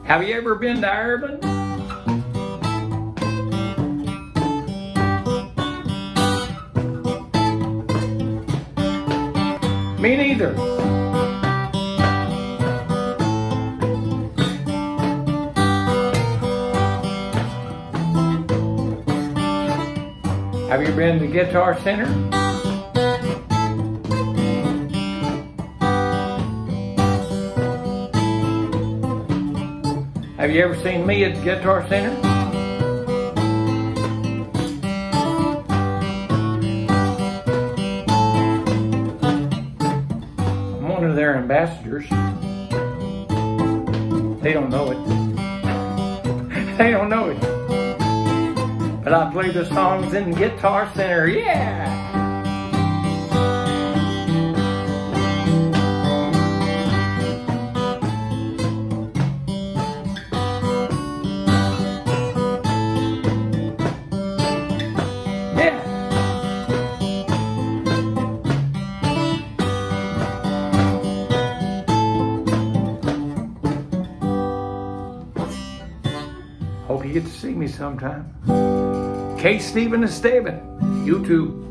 Have you ever been to Ireland? Me neither. Have you been to Guitar Center? Have you ever seen me at the Guitar Center? I'm one of their ambassadors. They don't know it. They don't know it. But I play the songs in the Guitar Center, yeah! Hope you get to see me sometime. K. Stephen Esteban, YouTube.